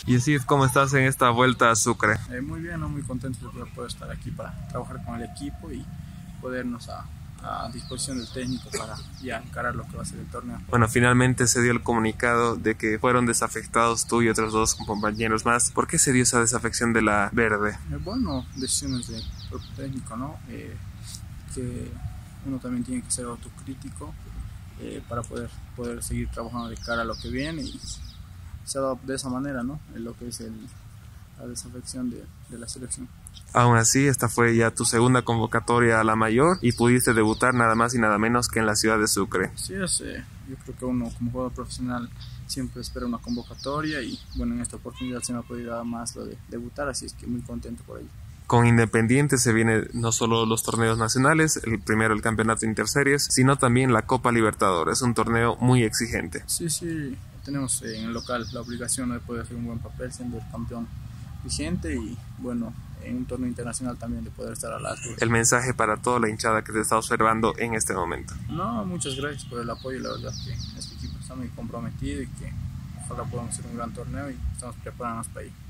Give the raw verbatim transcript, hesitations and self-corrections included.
Y así, ¿cómo estás en esta vuelta a Sucre? Eh, muy bien, ¿no? Muy contento de poder estar aquí para trabajar con el equipo y podernos a, a disposición del técnico para ya encarar lo que va a ser el torneo. Bueno, finalmente se dio el comunicado de que fueron desafectados tú y otros dos compañeros más. ¿Por qué se dio esa desafección de la verde? Eh, bueno, decisiones del propio técnico, ¿no? Eh, que uno también tiene que ser autocrítico eh, para poder, poder seguir trabajando de cara a lo que viene, y se ha dado de esa manera, ¿no? En lo que es el, la desafección de, de la selección. Aún así, esta fue ya tu segunda convocatoria a la mayor y pudiste debutar nada más y nada menos que en la ciudad de Sucre. Sí, es, eh, yo creo que uno como jugador profesional siempre espera una convocatoria y bueno, en esta oportunidad se me ha podido dar más lo de debutar, así es que muy contento por ello. Con Independiente se vienen no solo los torneos nacionales, el primero el campeonato interseries, sino también la Copa Libertadores, un torneo muy exigente. Sí, sí, tenemos en el local la obligación de poder hacer un buen papel siendo el campeón vigente y bueno, en un torneo internacional también de poder estar a la altura. El mensaje para toda la hinchada que te está observando en este momento. No, muchas gracias por el apoyo, la verdad que este equipo está muy comprometido y que ojalá podamos hacer un gran torneo y estamos preparándonos para ello.